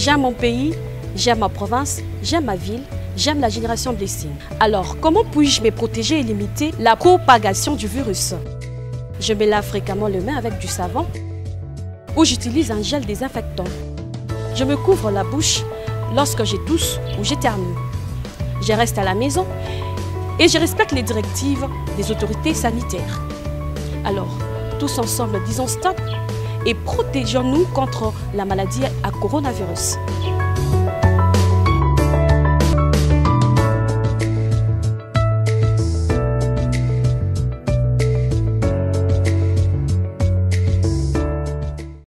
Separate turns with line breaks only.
J'aime mon pays, j'aime ma province, j'aime ma ville, j'aime la génération blessée. Alors, comment puis-je me protéger et limiter la propagation du virus? Je me lave fréquemment les mains avec du savon ou j'utilise un gel désinfectant. Je me couvre la bouche lorsque je tousse ou j'éternue. Je reste à la maison et je respecte les directives des autorités sanitaires. Alors, tous ensemble, disons stop et protégeons-nous contre la maladie à coronavirus.